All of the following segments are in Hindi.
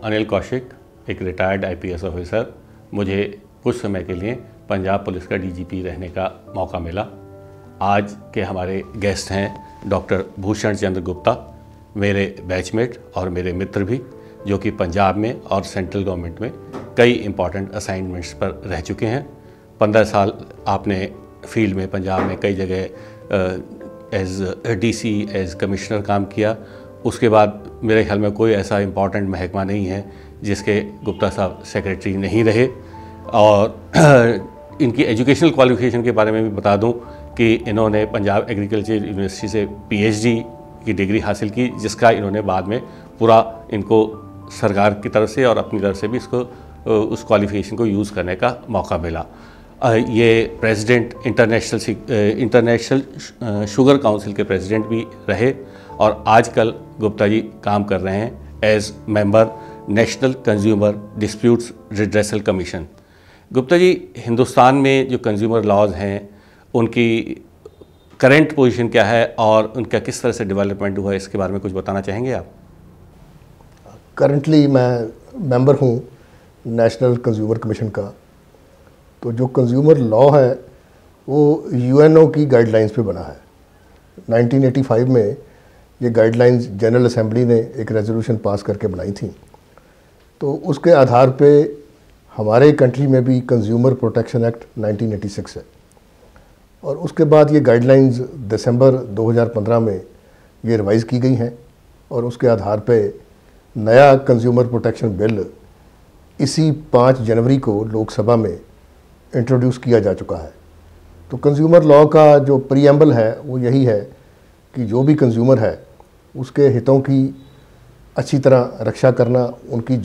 अनिल कौशिक, एक रिटायर्ड आईपीएस ऑफिसर। मुझे कुछ समय के लिए पंजाब पुलिस का डीजीपी रहने का मौका मिला। आज के हमारे गेस्ट हैं डॉक्टर भूषण चंद्र गुप्ता, मेरे बैचमेट और मेरे मित्र भी, जो कि पंजाब में और सेंट्रल गवर्नमेंट में कई इम्पॉर्टेंट असाइनमेंट्स पर रह चुके हैं। 15 साल आपने फील्ड में पंजाब में कई जगह एज डीसी, एज कमिश्नर काम किया। उसके बाद मेरे ख्याल में कोई ऐसा इम्पॉर्टेंट महकमा नहीं है जिसके गुप्ता साहब सेक्रेटरी नहीं रहे। और इनकी एजुकेशनल क्वालिफिकेशन के बारे में भी बता दूं कि इन्होंने पंजाब एग्रीकल्चर यूनिवर्सिटी से पीएचडी की डिग्री हासिल की, जिसका इन्होंने बाद में पूरा इनको सरकार की तरफ से और अपनी तरफ से भी इसको उस क्वालिफिकेशन को यूज़ करने का मौका मिला। ये प्रेसिडेंट इंटरनेशनल शुगर काउंसिल के प्रेसिडेंट भी रहे और आजकल गुप्ता जी काम कर रहे हैं as member national consumer disputes redressal commission. Gupta ji, Hindustan में जो कंज्यूमर लॉज हैं उनकी करंट पोजीशन क्या है और उनका किस तरह से डेवलपमेंट हुआ है, इसके बारे में कुछ बताना चाहेंगे आप? करंटली मैं मेंबर हूँ नेशनल कंज्यूमर कमीशन का। तो जो कंज्यूमर लॉ है वो यूएनओ की गाइडलाइंस पे बना है। 1985 में ये गाइडलाइंस जनरल असेंबली ने एक रेजोल्यूशन पास करके बनाई थी। तो उसके आधार पे हमारे कंट्री में भी कंज्यूमर प्रोटेक्शन एक्ट 1986 है और उसके बाद ये गाइडलाइंस दिसंबर 2015 में ये रिवाइज़ की गई हैं और उसके आधार पे नया कंज्यूमर प्रोटेक्शन बिल इसी 5 जनवरी को लोकसभा में इंट्रोड्यूस किया जा चुका है। तो कंज्यूमर लॉ का जो प्रीएम्बल है वो यही है कि जो भी कंज्यूमर है उसके हितों की अच्छी तरह रक्षा करना, उनकी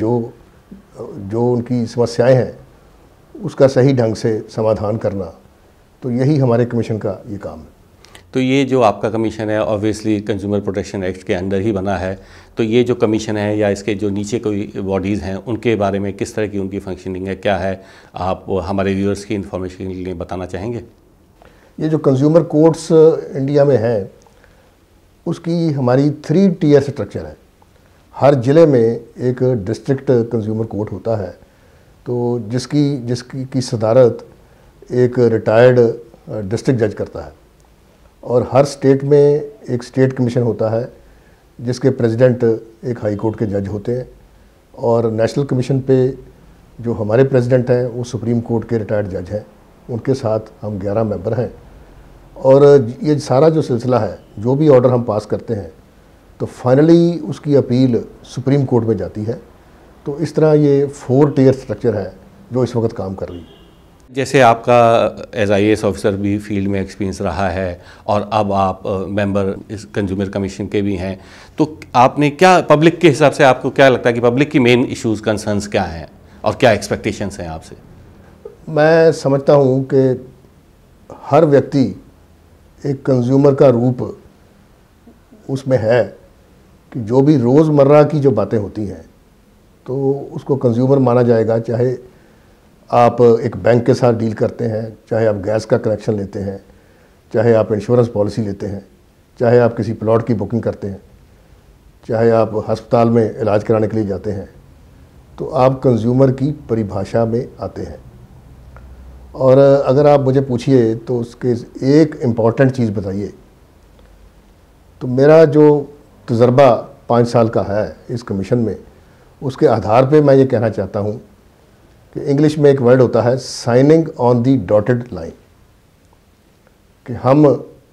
जो उनकी समस्याएं हैं उसका सही ढंग से समाधान करना। तो यही हमारे कमीशन का ये काम है। तो ये जो आपका कमीशन है ऑब्वियसली कंज्यूमर प्रोटेक्शन एक्ट के अंदर ही बना है। तो ये जो कमीशन है या इसके जो नीचे कोई बॉडीज़ हैं उनके बारे में किस तरह की उनकी फंक्शनिंग है, क्या है, आप हमारे व्यूअर्स की इन्फॉर्मेशन के लिए बताना चाहेंगे? ये जो कंज्यूमर कोर्ट्स इंडिया में हैं उसकी हमारी 3 टियर स्ट्रक्चर है। हर ज़िले में एक डिस्ट्रिक्ट कंज्यूमर कोर्ट होता है, तो जिसकी सदारत एक रिटायर्ड डिस्ट्रिक्ट जज करता है और हर स्टेट में एक स्टेट कमीशन होता है जिसके प्रेसिडेंट एक हाई कोर्ट के जज होते हैं और नेशनल कमीशन पे जो हमारे प्रेसिडेंट हैं वो सुप्रीम कोर्ट के रिटायर्ड जज हैं। उनके साथ हम 11 मेंबर हैं और ये सारा जो सिलसिला है, जो भी ऑर्डर हम पास करते हैं तो फाइनली उसकी अपील सुप्रीम कोर्ट में जाती है। तो इस तरह ये 4 टियर स्ट्रक्चर है जो इस वक्त काम कर रही है। जैसे आपका एज आईएएस ऑफिसर भी फील्ड में एक्सपीरियंस रहा है और अब आप मेंबर इस कंज्यूमर कमीशन के भी हैं, तो आपने क्या पब्लिक के हिसाब से आपको क्या लगता है कि पब्लिक की मेन इश्यूज़ कंसर्न्स क्या हैं और क्या एक्सपेक्टेशंस हैं आपसे? मैं समझता हूँ कि हर व्यक्ति एक कंज्यूमर का रूप उसमें है कि जो भी रोज़मर्रा की जो बातें होती हैं तो उसको कंज्यूमर माना जाएगा। चाहे आप एक बैंक के साथ डील करते हैं, चाहे आप गैस का कनेक्शन लेते हैं, चाहे आप इंश्योरेंस पॉलिसी लेते हैं, चाहे आप किसी प्लॉट की बुकिंग करते हैं, चाहे आप अस्पताल में इलाज कराने के लिए जाते हैं, तो आप कंज्यूमर की परिभाषा में आते हैं। और अगर आप मुझे पूछिए तो उसके एक इम्पॉर्टेंट चीज़ बताइए, तो मेरा जो तजर्बा 5 साल का है इस कमीशन में, उसके आधार पे मैं ये कहना चाहता हूँ कि इंग्लिश में एक वर्ड होता है signing on the dotted line, कि हम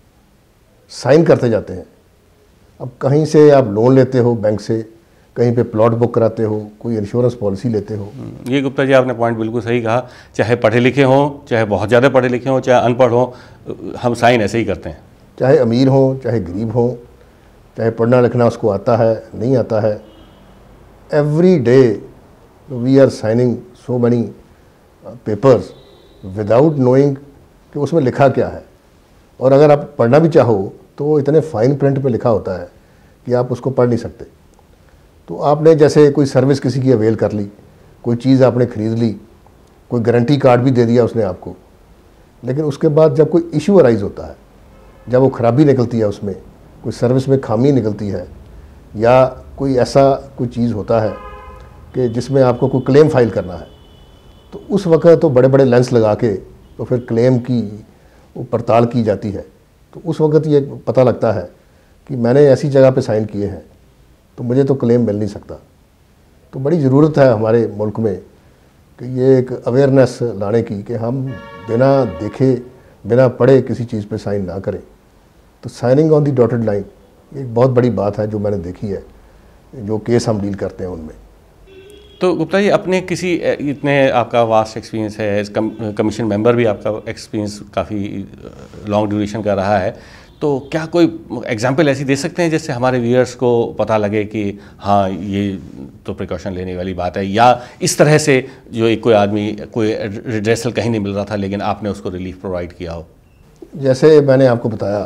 साइन करते जाते हैं। अब कहीं से आप लोन लेते हो बैंक से, कहीं पे प्लॉट बुक कराते हो, कोई इंश्योरेंस पॉलिसी लेते हो। ये गुप्ता जी आपने पॉइंट बिल्कुल सही कहा। चाहे पढ़े लिखे हों, चाहे बहुत ज़्यादा पढ़े लिखे हों, चाहे अनपढ़ हों, हम साइन ऐसे ही करते हैं। चाहे अमीर हों, चाहे गरीब हों, चाहे पढ़ना लिखना उसको आता है नहीं आता है, every day we are signing so many papers without knowing कि उसमें लिखा क्या है। और अगर आप पढ़ना भी चाहो तो वो इतने फाइन प्रिंट पे लिखा होता है कि आप उसको पढ़ नहीं सकते। तो आपने जैसे कोई सर्विस किसी की अवेल कर ली, कोई चीज़ आपने ख़रीद ली, कोई गारंटी कार्ड भी दे दिया उसने आपको, लेकिन उसके बाद जब कोई इशू अराइज होता है, जब वो ख़राबी निकलती है, उसमें कोई सर्विस में खामी निकलती है या कोई ऐसा कोई चीज़ होता है कि जिसमें आपको कोई क्लेम फाइल करना है, तो उस वक्त तो बड़े बड़े लेंस लगा के तो फिर क्लेम की वो पड़ताल की जाती है। तो उस वक्त ये पता लगता है कि मैंने ऐसी जगह पे साइन किए हैं तो मुझे तो क्लेम मिल नहीं सकता। तो बड़ी ज़रूरत है हमारे मुल्क में कि ये एक अवेयरनेस लाने की कि हम बिना देखे बिना पढ़े किसी चीज़ पे साइन ना करें। तो signing on the dotted line एक बहुत बड़ी बात है जो मैंने देखी है, जो केस हम डील करते हैं उनमें। तो गुप्ता जी, अपने किसी इतने आपका वास्ट एक्सपीरियंस है, इस कमीशन मेंबर भी आपका एक्सपीरियंस काफ़ी लॉन्ग ड्यूरेशन का रहा है, तो क्या कोई एग्जांपल ऐसी दे सकते हैं जिससे हमारे व्यूअर्स को पता लगे कि हाँ ये तो प्रिकॉशन लेने वाली बात है, या इस तरह से जो एक कोई आदमी कोई रिड्रेसल कहीं नहीं मिल रहा था लेकिन आपने उसको रिलीफ प्रोवाइड किया हो? जैसे मैंने आपको बताया,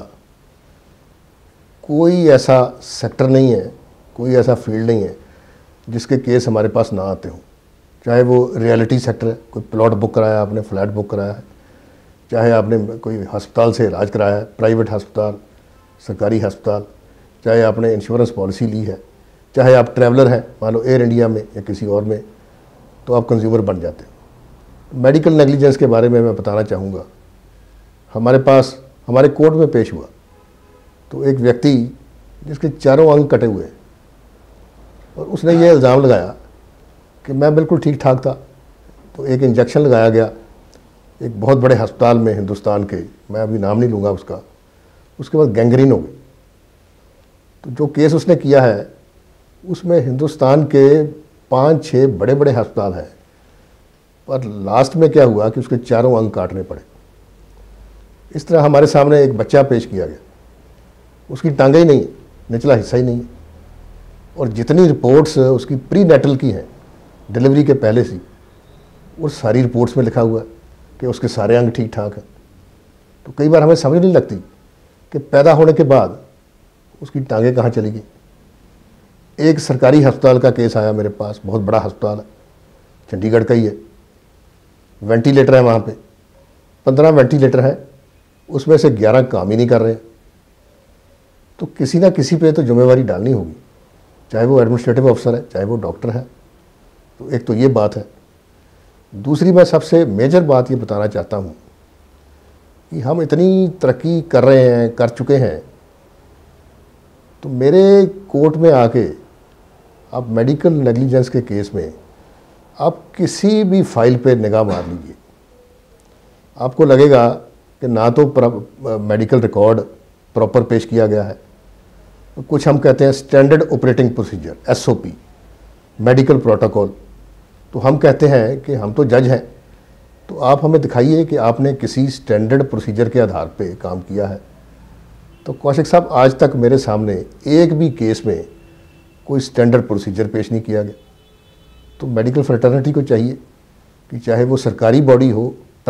कोई ऐसा सेक्टर नहीं है, कोई ऐसा फील्ड नहीं है जिसके केस हमारे पास ना आते हों। चाहे वो रियलिटी सेक्टर है, कोई प्लॉट बुक कराया आपने, फ्लैट बुक कराया है, चाहे आपने कोई अस्पताल से इलाज कराया है, प्राइवेट अस्पताल, सरकारी अस्पताल, चाहे आपने इंश्योरेंस पॉलिसी ली है, चाहे आप ट्रैवलर हैं, मान लो एयर इंडिया में या किसी और में, तो आप कंज्यूमर बन जाते हैं। मेडिकल नेग्लिजेंस के बारे में मैं बताना चाहूँगा। हमारे पास हमारे कोर्ट में पेश हुआ तो एक व्यक्ति जिसके चारों अंग कटे हुए और उसने ये इल्ज़ाम लगाया कि मैं बिल्कुल ठीक ठाक था, तो एक इंजेक्शन लगाया गया एक बहुत बड़े अस्पताल में हिंदुस्तान के, मैं अभी नाम नहीं लूँगा उसका, उसके बाद गैंग्रीन हो गई। तो जो केस उसने किया है उसमें हिंदुस्तान के 5-6 बड़े बड़े अस्पताल हैं, पर लास्ट में क्या हुआ कि उसके चारों अंग काटने पड़े। इस तरह हमारे सामने एक बच्चा पेश किया गया, उसकी टांगें ही नहीं है, निचला हिस्सा ही नहीं है, और जितनी रिपोर्ट्स उसकी प्री नेटल की हैं डिलीवरी के पहले से, वो सारी रिपोर्ट्स में लिखा हुआ है कि उसके सारे अंग ठीक ठाक हैं। तो कई बार हमें समझ नहीं लगती कि पैदा होने के बाद उसकी टांगें कहाँ चली गई। एक सरकारी अस्पताल का केस आया मेरे पास, बहुत बड़ा अस्पताल है, चंडीगढ़ का ही है, वेंटिलेटर है वहाँ पे, 15 वेंटिलेटर है, उसमें से 11 काम ही नहीं कर रहे। तो किसी ना किसी पे तो जिम्मेवारी डालनी होगी, चाहे वो एडमिनिस्ट्रेटिव अफसर है, चाहे वो डॉक्टर है। तो एक तो ये बात है। दूसरी मैं सबसे मेजर बात ये बताना चाहता हूँ कि हम इतनी तरक्की कर रहे हैं, कर चुके हैं, तो मेरे कोर्ट में आके आप मेडिकल नेग्लिजेंस के केस में आप किसी भी फाइल पे निगाह मार लीजिए, आपको लगेगा कि ना तो मेडिकल रिकॉर्ड प्रॉपर पेश किया गया है, तो कुछ हम कहते हैं standard operating procedure, SOP, medical protocol. तो हम कहते हैं कि हम तो जज हैं, तो आप हमें दिखाइए कि आपने किसी स्टैंडर्ड प्रोसीजर के आधार पे काम किया है। तो कौशिक साहब, आज तक मेरे सामने एक भी केस में कोई स्टैंडर्ड प्रोसीजर पेश नहीं किया गया। तो मेडिकल फ्रेटर्निटी को चाहिए कि चाहे वो सरकारी बॉडी हो,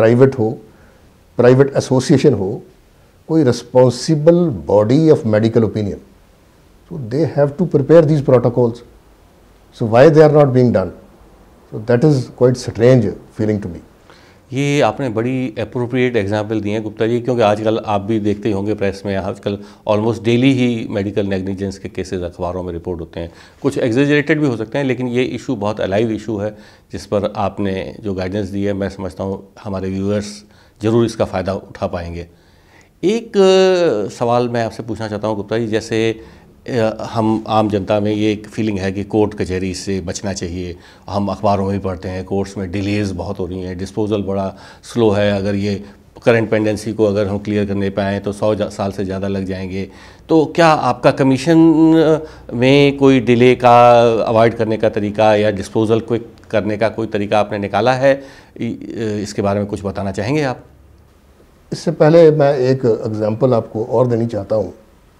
प्राइवेट एसोसिएशन हो, कोई responsible body of medical opinion, so they have to prepare these protocols. So why they are not being done? So that is quite strange feeling to me. ये आपने बड़ी अप्रोप्रिएट एग्जाम्पल दिए हैं गुप्ता जी, क्योंकि आजकल आप भी देखते ही होंगे प्रेस में, आजकल ऑलमोस्ट डेली ही मेडिकल नेग्लिजेंस के केसेस अखबारों में रिपोर्ट होते हैं। कुछ एग्जेजरेटेड भी हो सकते हैं, लेकिन ये इशू बहुत अलाइव इशू है जिस पर आपने जो गाइडेंस दी है, मैं समझता हूँ हमारे व्यूअर्स ज़रूर इसका फ़ायदा उठा पाएंगे। एक सवाल मैं आपसे पूछना चाहता हूँ गुप्ता जी, जैसे हम आम जनता में ये एक फीलिंग है कि कोर्ट कचहरी से बचना चाहिए, हम अखबारों में भी पढ़ते हैं कोर्ट्स में डिलेज़ बहुत हो रही हैं, डिस्पोजल बड़ा स्लो है, अगर ये करंट पेंडेंसी को अगर हम क्लियर करने पाएँ तो 100 साल से ज़्यादा लग जाएंगे। तो क्या आपका कमीशन में कोई डिले का अवॉइड करने का तरीका या डिस्पोजल क्विक करने का कोई तरीका आपने निकाला है? इसके बारे में कुछ बताना चाहेंगे आप? इससे पहले मैं एक एग्जांपल आपको और देनी चाहता हूँ।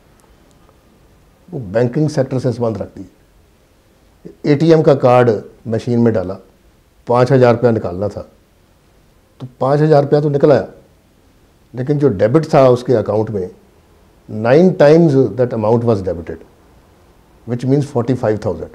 वो बैंकिंग सेक्टर से संबंध रखती है। ATM का कार्ड मशीन में डाला, 5,000 रुपया निकालना था, तो 5,000 रुपया तो निकल आया, लेकिन जो डेबिट था उसके अकाउंट में 9 times that amount was debited, which means 45,000।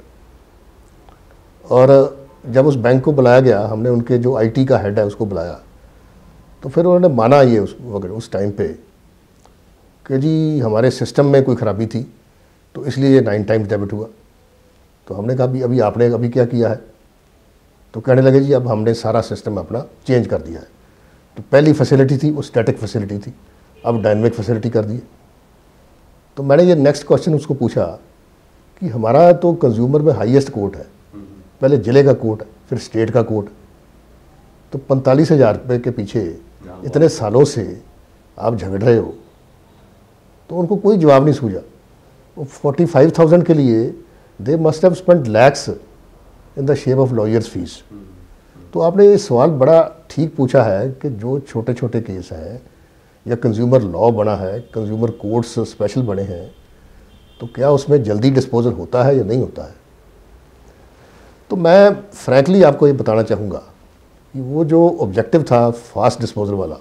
और जब उस बैंक को बुलाया गया, हमने उनके जो IT का हेड है उसको बुलाया, तो फिर उन्होंने माना ये उस टाइम पे कि जी हमारे सिस्टम में कोई ख़राबी थी, तो इसलिए ये 9 टाइम्स डेबिट हुआ। तो हमने कहा अभी आपने अभी क्या किया है? तो कहने लगे जी अब हमने सारा सिस्टम अपना चेंज कर दिया है। तो पहली फैसिलिटी थी वो स्टैटिक फैसिलिटी थी, अब डायनेमिक फैसिलिटी कर दी। तो मैंने ये नेक्स्ट क्वेश्चन उसको पूछा कि हमारा तो कंज्यूमर में हाईएस्ट कोर्ट है, पहले ज़िले का कोर्ट, फिर स्टेट का कोर्ट, तो 45,000 रुपये के पीछे इतने सालों से आप झगड़ रहे हो। तो उनको कोई जवाब नहीं सूझा। वो 45,000 के लिए they must have spent lakhs in the shape of lawyers fees. तो आपने ये सवाल बड़ा ठीक पूछा है कि जो छोटे छोटे केस हैं या कंज्यूमर लॉ बना है, कंज्यूमर कोर्ट्स स्पेशल बने हैं, तो क्या उसमें जल्दी डिस्पोजल होता है या नहीं होता है। तो मैं फ्रैंकली आपको ये बताना चाहूँगा कि वो जो ऑब्जेक्टिव था फास्ट डिस्पोजल वाला,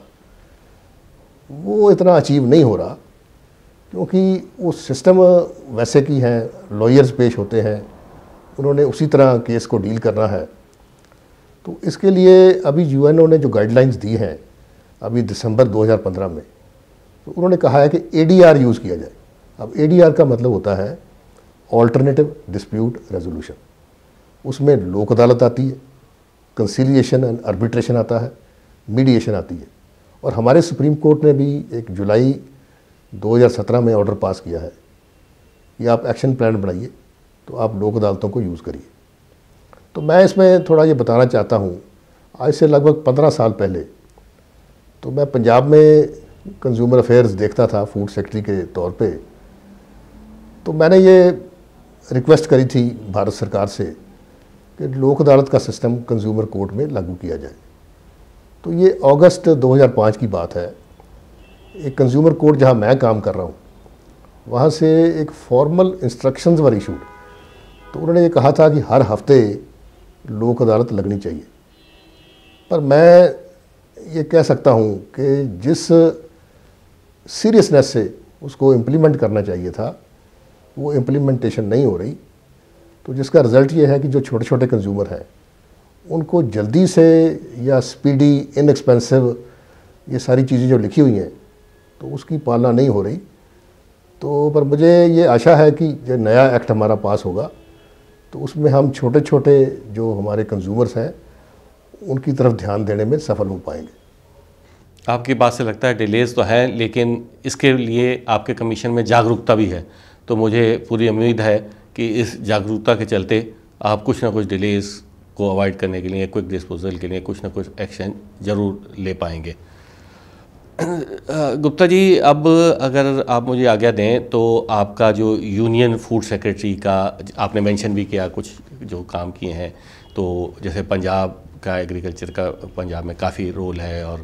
वो इतना अचीव नहीं हो रहा, क्योंकि वो सिस्टम वैसे की हैं, लॉयर्स पेश होते हैं, उन्होंने उसी तरह केस को डील करना है। तो इसके लिए अभी यूएनओ ने जो गाइडलाइंस दी हैं अभी दिसंबर 2015 में, तो उन्होंने कहा है कि एडीआर यूज़ किया जाए। अब एडीआर का मतलब होता है ऑल्टरनेटिव डिस्प्यूट रेजोल्यूशन। उसमें लोक अदालत आती है, कंसिलिएशन एंड आर्बिट्रेशन आता है, मीडिएशन आती है। और हमारे सुप्रीम कोर्ट ने भी 1 जुलाई 2017 में ऑर्डर पास किया है कि आप एक्शन प्लान बनाइए, तो आप लोक अदालतों को यूज़ करिए। तो मैं इसमें थोड़ा ये बताना चाहता हूँ, आज से लगभग 15 साल पहले तो मैं पंजाब में कंज्यूमर अफेयर्स देखता था फूड सेक्रेटरी के तौर पे। तो मैंने ये रिक्वेस्ट करी थी भारत सरकार से कि लोक अदालत का सिस्टम कंज्यूमर कोर्ट में लागू किया जाए। तो ये अगस्त 2005 की बात है। एक कंज्यूमर कोर्ट जहाँ मैं काम कर रहा हूँ, वहाँ से एक फॉर्मल इंस्ट्रक्शंस वर इशूड। तो उन्होंने ये कहा था कि हर हफ्ते लोक अदालत लगनी चाहिए। पर मैं ये कह सकता हूँ कि जिस सीरियसनेस से उसको इम्प्लीमेंट करना चाहिए था, वो इम्प्लीमेंटेशन नहीं हो रही। तो जिसका रिज़ल्ट ये है कि जो छोटे छोटे कंज्यूमर हैं उनको जल्दी से या स्पीडी, इनएक्सपेंसिव, ये सारी चीज़ें जो लिखी हुई हैं तो उसकी पालना नहीं हो रही। तो पर मुझे ये आशा है कि जो नया एक्ट हमारा पास होगा तो उसमें हम छोटे छोटे जो हमारे कंज्यूमर्स हैं उनकी तरफ ध्यान देने में सफल हो पाएंगे। आपकी बात से लगता है डिलेज़ तो है, लेकिन इसके लिए आपके कमीशन में जागरूकता भी है। तो मुझे पूरी उम्मीद है कि इस जागरूकता के चलते आप कुछ ना कुछ डिलेज़ को अवॉइड करने के लिए, क्विक डिस्पोजल के लिए कुछ ना कुछ एक्शन ज़रूर ले पाएंगे। गुप्ता जी, अब अगर आप मुझे आज्ञा दें तो आपका जो यूनियन फूड सेक्रेटरी का आपने मेंशन भी किया, कुछ जो काम किए हैं, तो जैसे पंजाब का एग्रीकल्चर का पंजाब में काफ़ी रोल है, और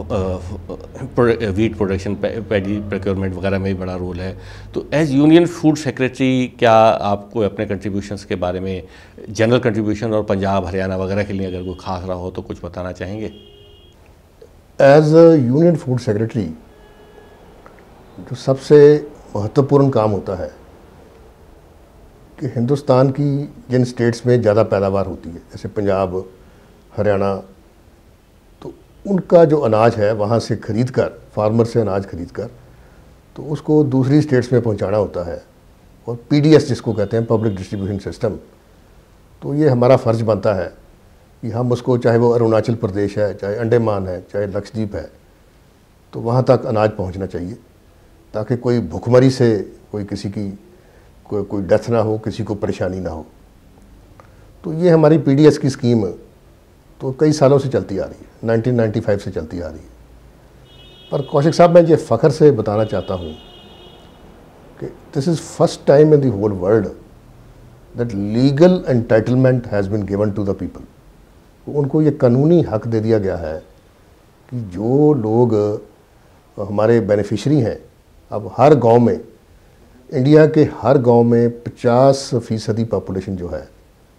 वीट प्रोडक्शन, पैडी प्रोक्योरमेंट वगैरह में भी बड़ा रोल है। तो एज यूनियन फूड सेक्रेटरी क्या आपको अपने कंट्रीब्यूशंस के बारे में, जनरल कंट्रीब्यूशन और पंजाब हरियाणा वगैरह के लिए अगर कोई खास रहा हो तो कुछ बताना चाहेंगे? एज यूनियन फूड सेक्रेटरी जो सबसे महत्वपूर्ण काम होता है कि हिंदुस्तान की जिन स्टेट्स में ज़्यादा पैदावार होती है, जैसे पंजाब, हरियाणा, तो उनका जो अनाज है वहाँ से ख़रीद कर, फार्मर से अनाज ख़रीद कर, तो उसको दूसरी स्टेट्स में पहुँचाना होता है। और पीडीएस जिसको कहते हैं, पब्लिक डिस्ट्रीब्यूशन सिस्टम, तो ये हमारा फ़र्ज़ बनता है कि हम उसको, चाहे वो अरुणाचल प्रदेश है, चाहे अंडमान है, चाहे लक्षद्वीप है, तो वहाँ तक अनाज पहुँचना चाहिए, ताकि कोई भुखमरी से कोई किसी की कोई डेथ ना हो, किसी को परेशानी ना हो। तो ये हमारी पीडीएस की स्कीम तो कई सालों से चलती आ रही है, 1995 से चलती आ रही है। पर कौशिक साहब, मैं ये फ़ख्र से बताना चाहता हूँ कि this is first time in the whole world that legal entitlement has been given to the people. उनको ये कानूनी हक दे दिया गया है कि जो लोग हमारे बेनिफिशरी हैं, अब हर गांव में, इंडिया के हर गांव में 50% पॉपुलेशन जो है,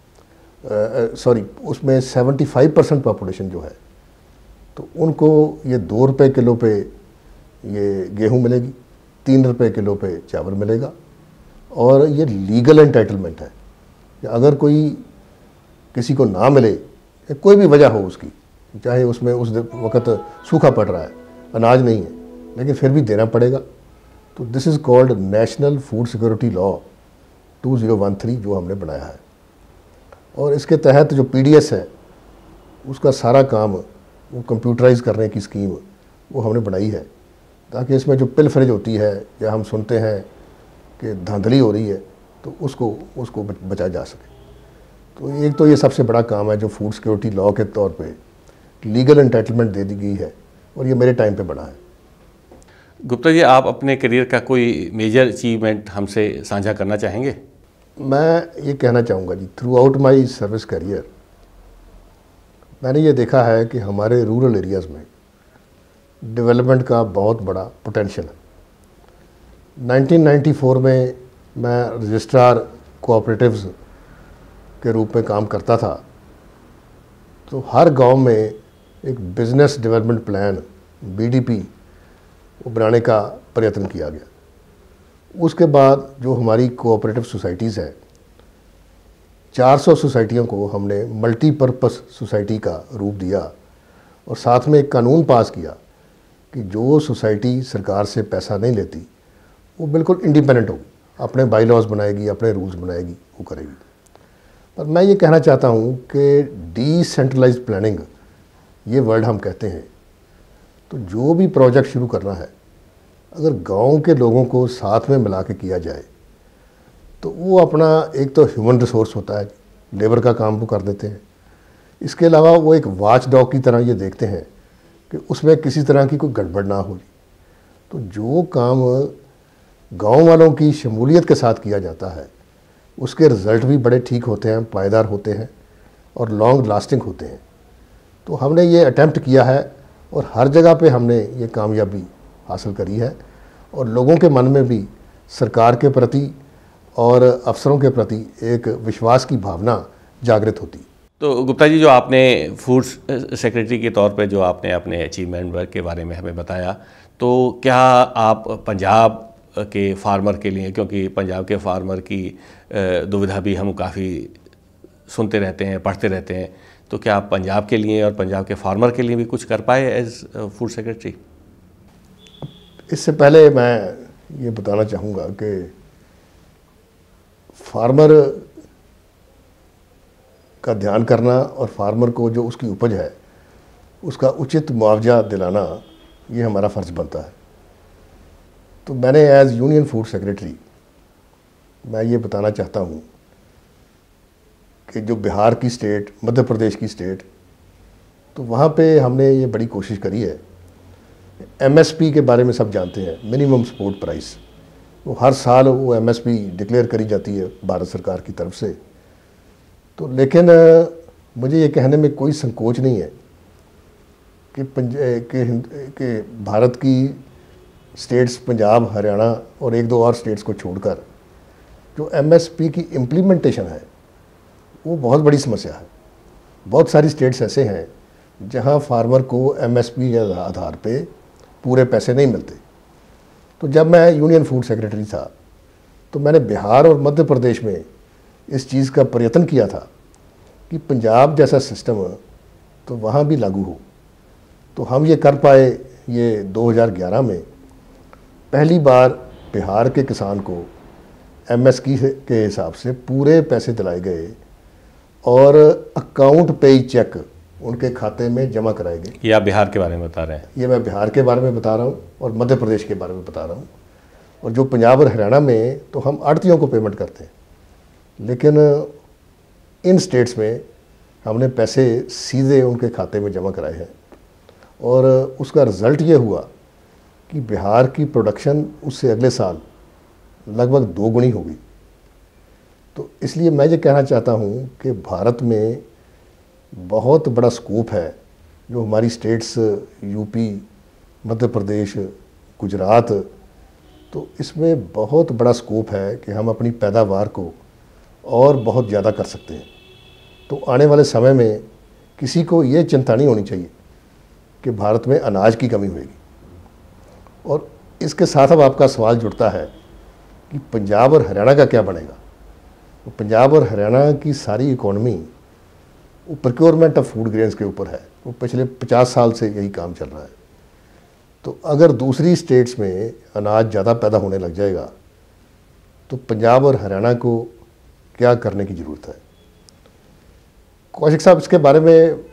उसमें 75% पॉपुलेशन जो है, तो उनको ये 2 रुपये किलो पे ये गेहूँ मिलेगी, 3 रुपये किलो पे चावल मिलेगा। और ये लीगल एंटाइटलमेंट है कि अगर कोई किसी को ना मिले, कोई भी वजह हो उसकी, चाहे उसमें उस वक़्त सूखा पड़ रहा है, अनाज नहीं है, लेकिन फिर भी देना पड़ेगा। तो this is called national food security law 2013 जो हमने बनाया है। और इसके तहत जो पीडीएस है उसका सारा काम वो कंप्यूटराइज करने की स्कीम वो हमने बनाई है, ताकि इसमें जो पिलफरेज होती है या हम सुनते हैं कि धांधली हो रही है तो उसको उसको बचाया जा सके। तो एक तो ये सबसे बड़ा काम है जो फूड सिक्योरिटी लॉ के तौर पे लीगल एंटाइटलमेंट दे दी गई है, और ये मेरे टाइम पे बना है। गुप्ता जी, आप अपने करियर का कोई मेजर अचीवमेंट हमसे साझा करना चाहेंगे? मैं ये कहना चाहूँगा जी, throughout my service career मैंने ये देखा है कि हमारे रूरल एरियाज़ में डेवलपमेंट का बहुत बड़ा पोटेंशियल है। 1994 में मैं रजिस्ट्रार कोऑपरेटिव्स के रूप में काम करता था, तो हर गांव में एक बिज़नेस डेवलपमेंट प्लान बीडीपी वो बनाने का प्रयत्न किया गया। उसके बाद जो हमारी कोऑपरेटिव सोसाइटीज़ हैं, 400 सोसाइटियों को हमने मल्टीपर्पस सोसाइटी का रूप दिया, और साथ में एक कानून पास किया कि जो सोसाइटी सरकार से पैसा नहीं लेती वो बिल्कुल इंडिपेंडेंट होगी, अपने बाई लॉज बनाएगी, अपने रूल्स बनाएगी, वो करेगी। पर मैं ये कहना चाहता हूँ कि डिसेंट्रलाइज्ड प्लानिंग ये वर्ड हम कहते हैं, तो जो भी प्रोजेक्ट शुरू करना है अगर गांव के लोगों को साथ में मिला के किया जाए तो वो अपना एक तो ह्यूमन रिसोर्स होता है, लेबर का काम वो कर देते हैं। इसके अलावा वो एक वॉच डॉग की तरह ये देखते हैं कि उसमें किसी तरह की कोई गड़बड़ ना हो। तो जो काम गांव वालों की शमूलियत के साथ किया जाता है उसके रिज़ल्ट भी बड़े ठीक होते हैं, पायदार होते हैं और लॉन्ग लास्टिंग होते हैं। तो हमने ये अटेम्प्ट किया है और हर जगह पे हमने ये कामयाबी हासिल करी है, और लोगों के मन में भी सरकार के प्रति और अफसरों के प्रति एक विश्वास की भावना जागृत होती। तो गुप्ता जी, जो आपने फूड सेक्रेटरी के तौर पे जो आपने अपने अचीवमेंट वर्क के बारे में हमें बताया, तो क्या आप पंजाब के फार्मर के लिए, क्योंकि पंजाब के फार्मर की दुविधा भी हम काफ़ी सुनते रहते हैं, पढ़ते रहते हैं, तो क्या आप पंजाब के लिए और पंजाब के फार्मर के लिए भी कुछ कर पाए एज फूड सेक्रेटरी? इससे पहले मैं ये बताना चाहूँगा कि फार्मर का ध्यान करना और फार्मर को जो उसकी उपज है उसका उचित मुआवजा दिलाना ये हमारा फ़र्ज़ बनता है। तो मैंने एज़ यूनियन फूड सेक्रेटरी मैं ये बताना चाहता हूँ कि जो बिहार की स्टेट, मध्य प्रदेश की स्टेट, तो वहाँ पे हमने ये बड़ी कोशिश करी है। एमएसपी के बारे में सब जानते हैं, मिनिमम सपोर्ट प्राइस, वो हर साल वो एमएसपी डिक्लेयर करी जाती है भारत सरकार की तरफ से। तो लेकिन मुझे ये कहने में कोई संकोच नहीं है कि भारत की स्टेट्स पंजाब, हरियाणा और एक दो और स्टेट्स को छोड़कर जो एमएसपी की इम्प्लीमेंटेशन है वो बहुत बड़ी समस्या है। बहुत सारी स्टेट्स ऐसे हैं जहां फार्मर को एमएसपी के आधार पे पूरे पैसे नहीं मिलते। तो जब मैं यूनियन फूड सेक्रेटरी था तो मैंने बिहार और मध्य प्रदेश में इस चीज़ का प्रयत्न किया था कि पंजाब जैसा सिस्टम तो वहाँ भी लागू हो। तो हम ये कर पाए। ये 2011 में पहली बार बिहार के किसान को एमएसपी के हिसाब से पूरे पैसे दिलाए गए और अकाउंट पे चेक उनके खाते में जमा कराए गए। ये आप बिहार के बारे में बता रहे हैं? ये मैं बिहार के बारे में बता रहा हूँ और मध्य प्रदेश के बारे में बता रहा हूँ। और जो पंजाब और हरियाणा में तो हम आड़तियों को पेमेंट करते हैं, लेकिन इन स्टेट्स में हमने पैसे सीधे उनके खाते में जमा कराए हैं। और उसका रिज़ल्ट ये हुआ कि बिहार की प्रोडक्शन उससे अगले साल लगभग 2 गुनी हो गई। तो इसलिए मैं ये कहना चाहता हूँ कि भारत में बहुत बड़ा स्कोप है। जो हमारी स्टेट्स यूपी, मध्य प्रदेश, गुजरात, तो इसमें बहुत बड़ा स्कोप है कि हम अपनी पैदावार को और बहुत ज़्यादा कर सकते हैं। तो आने वाले समय में किसी को ये चिंता नहीं होनी चाहिए कि भारत में अनाज की कमी होगी। और इसके साथ अब आपका सवाल जुड़ता है कि पंजाब और हरियाणा का क्या बनेगा। तो पंजाब और हरियाणा की सारी इकोनॉमी वो प्रोक्योरमेंट ऑफ फूड ग्रेन्स के ऊपर है। वो पिछले 50 साल से यही काम चल रहा है। तो अगर दूसरी स्टेट्स में अनाज ज़्यादा पैदा होने लग जाएगा तो पंजाब और हरियाणा को क्या करने की ज़रूरत है। कौशिक साहब, इसके बारे में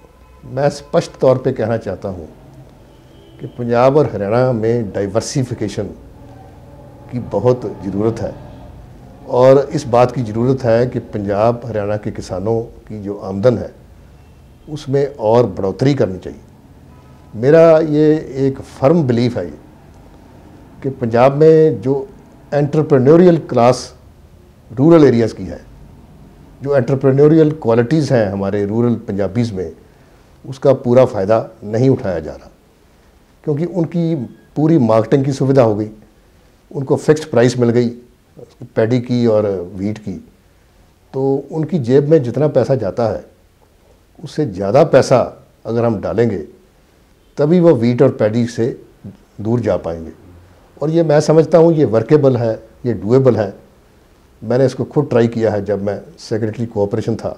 मैं स्पष्ट तौर पे कहना चाहता हूँ कि पंजाब और हरियाणा में डाइवर्सिफिकेशन की बहुत ज़रूरत है, और इस बात की ज़रूरत है कि पंजाब हरियाणा के किसानों की जो आमदन है उसमें और बढ़ोतरी करनी चाहिए। मेरा ये एक फर्म बिलीफ है ये कि पंजाब में जो एंटरप्रेन्योरियल क्लास रूरल एरियाज़ की है, जो एंटरप्रेन्योरियल क्वालिटीज़ हैं हमारे रूरल पंजाबीज़ में, उसका पूरा फ़ायदा नहीं उठाया जा रहा, क्योंकि उनकी पूरी मार्केटिंग की सुविधा हो गई, उनको फिक्स्ड प्राइस मिल गई पैडी की और वीट की, तो उनकी जेब में जितना पैसा जाता है उससे ज़्यादा पैसा अगर हम डालेंगे तभी वो वीट और पैडी से दूर जा पाएंगे। और ये मैं समझता हूँ ये वर्केबल है, ये डूएबल है। मैंने इसको खुद ट्राई किया है जब मैं सेक्रेटरी कोऑपरेशन था।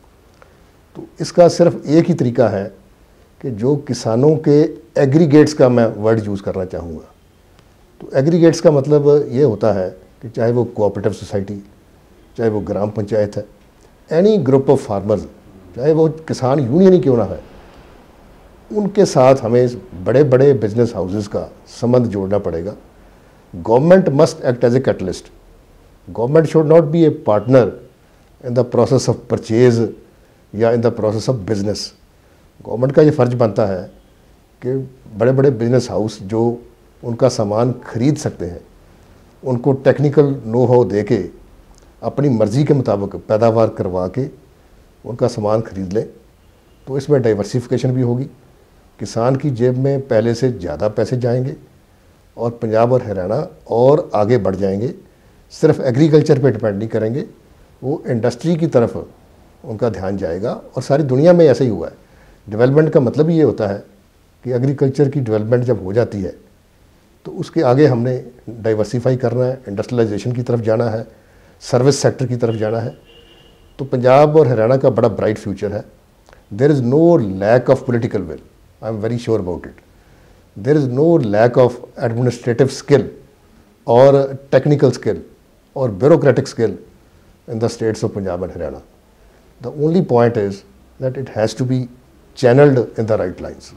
तो इसका सिर्फ एक ही तरीका है कि जो किसानों के एग्रीगेट्स का मैं वर्ड यूज़ करना चाहूँगा। तो एग्रीगेट्स का मतलब ये होता है कि चाहे वो कोऑपरेटिव सोसाइटी, चाहे वो ग्राम पंचायत है, एनी ग्रुप ऑफ फार्मर्स, चाहे वो किसान यूनियन ही क्यों ना है, उनके साथ हमें बड़े बड़े बिजनेस हाउसेस का संबंध जोड़ना पड़ेगा। Government must act as a catalyst. Government should not be a partner in the process of purchase या in the process of business. Government का ये फ़र्ज बनता है कि बड़े बड़े बिजनेस हाउस जो उनका सामान खरीद सकते हैं, उनको टेक्निकल नो हाउ दे के अपनी मर्ज़ी के मुताबिक पैदावार करवा के उनका सामान खरीद लें। तो इसमें डाइवर्सिफिकेशन भी होगी, किसान की जेब में पहले से ज़्यादा पैसे जाएंगे और पंजाब और हरियाणा और आगे बढ़ जाएंगे। सिर्फ एग्रीकल्चर पे डिपेंड नहीं करेंगे, वो इंडस्ट्री की तरफ उनका ध्यान जाएगा। और सारी दुनिया में ऐसा ही हुआ है। डेवलपमेंट का मतलब ये होता है कि एग्रीकल्चर की डेवलपमेंट जब हो जाती है तो उसके आगे हमने डाइवर्सिफाई करना है, इंडस्ट्रियलाइजेशन की तरफ जाना है, सर्विस सेक्टर की तरफ जाना है। तो पंजाब और हरियाणा का बड़ा ब्राइट फ्यूचर है। There is no lack of political will, I am very sure about it. There is no lack of administrative skill और टेक्निकल स्किल और bureaucratic skill in the states of Punjab and Haryana. The only point is that it has to be channeled in the right lines.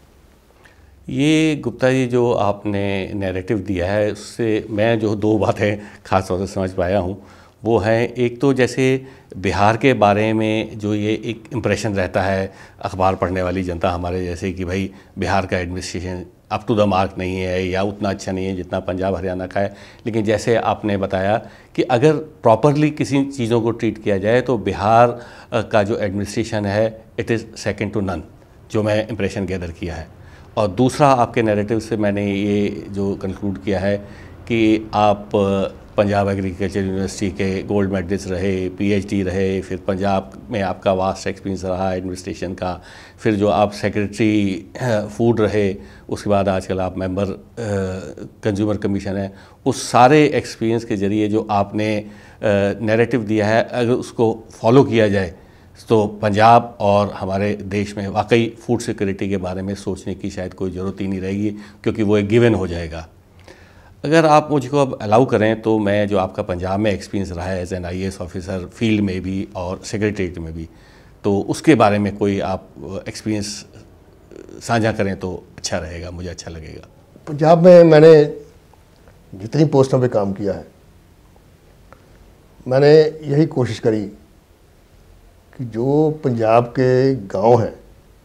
ये गुप्ता जी जो आपने नैरेटिव दिया है उससे मैं जो दो बातें ख़ास तौर से समझ पाया हूँ वो है, एक तो जैसे बिहार के बारे में जो ये एक इम्प्रेशन रहता है अखबार पढ़ने वाली जनता हमारे जैसे कि भाई बिहार का administration up to the mark नहीं है या उतना अच्छा नहीं है जितना पंजाब हरियाणा का है। लेकिन जैसे आपने बताया कि अगर प्रॉपरली किसी चीज़ों को ट्रीट किया जाए तो बिहार का जो एडमिनिस्ट्रेशन है it is second to none, जो मैं इम्प्रेशन गैदर किया है। और दूसरा आपके नैरेटिव से मैंने ये जो कंक्लूड किया है कि आप पंजाब एग्रीकल्चर यूनिवर्सिटी के गोल्ड मेडलिस्ट रहे, पीएचडी रहे, फिर पंजाब में आपका वास्ट एक्सपीरियंस रहा एडमिनिस्ट्रेशन का, फिर जो आप सेक्रेटरी फूड रहे, उसके बाद आजकल आप मेंबर कंज्यूमर कमीशन है। उस सारे एक्सपीरियंस के ज़रिए जो आपने नैरेटिव दिया है अगर उसको फॉलो किया जाए तो पंजाब और हमारे देश में वाकई फूड सिक्योरिटी के बारे में सोचने की शायद कोई ज़रूरत ही नहीं रहेगी, क्योंकि वो एक गिवन हो जाएगा। अगर आप मुझको अब अलाउ करें तो मैं जो आपका पंजाब में एक्सपीरियंस रहा है as an IAS officer field में भी और सेक्रेटरीट में भी, तो उसके बारे में कोई आप एक्सपीरियंस साझा करें तो अच्छा रहेगा, मुझे अच्छा लगेगा। पंजाब में मैंने जितनी पोस्टों पे काम किया है मैंने यही कोशिश करी कि जो पंजाब के गांव हैं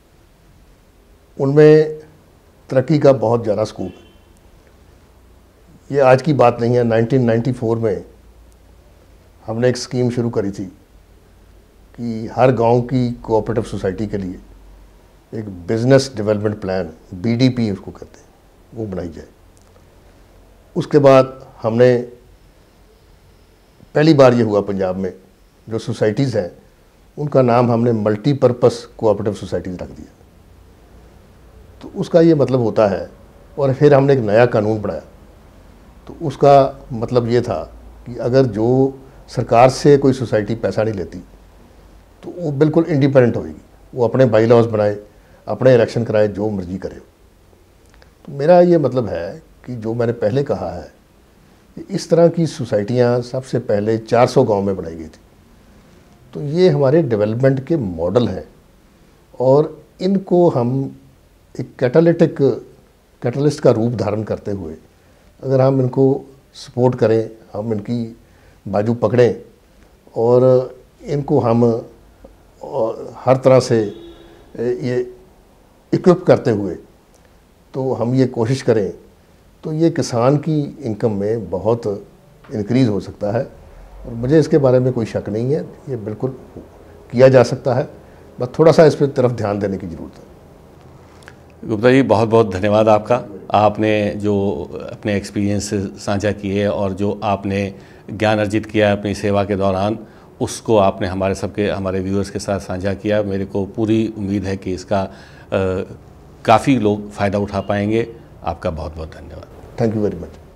उनमें तरक्की का बहुत ज़्यादा स्कोप है। ये आज की बात नहीं है। 1994 में हमने एक स्कीम शुरू करी थी कि हर गांव की कोऑपरेटिव सोसाइटी के लिए एक बिज़नेस डेवलपमेंट प्लान, बीडीपी उसको कहते हैं, वो बनाई जाए। उसके बाद हमने पहली बार ये हुआ पंजाब में जो सोसाइटीज़ हैं उनका नाम हमने मल्टीपर्पस कोऑपरेटिव सोसाइटीज़ रख दिया। तो उसका ये मतलब होता है। और फिर हमने एक नया कानून बनाया, तो उसका मतलब ये था कि अगर जो सरकार से कोई सोसाइटी पैसा नहीं लेती तो वो बिल्कुल इंडिपेंडेंट होगी, वो अपने बाई लॉज बनाए, अपने इलेक्शन कराए, जो मर्जी करे। तो मेरा ये मतलब है कि जो मैंने पहले कहा है कि इस तरह की सोसाइटियाँ सबसे पहले 400 गांव में बनाई गई थी। तो ये हमारे डेवलपमेंट के मॉडल हैं और इनको हम एक कैटलिस्ट का रूप धारण करते हुए अगर हम इनको सपोर्ट करें, हम इनकी बाजू पकड़ें और इनको हम हर तरह से ये इक्विप करते हुए तो हम ये कोशिश करें तो ये किसान की इनकम में बहुत इंक्रीज़ हो सकता है। और मुझे इसके बारे में कोई शक नहीं है, ये बिल्कुल किया जा सकता है, बस थोड़ा सा इस पर तरफ ध्यान देने की ज़रूरत है। गुप्ता जी, बहुत बहुत धन्यवाद आपका। आपने जो अपने एक्सपीरियंस साझा किए और जो आपने ज्ञान अर्जित किया अपनी सेवा के दौरान, उसको आपने हमारे व्यूअर्स के साथ साझा किया। मेरे को पूरी उम्मीद है कि इसका काफ़ी लोग फ़ायदा उठा पाएंगे। आपका बहुत बहुत धन्यवाद। Thank you very much.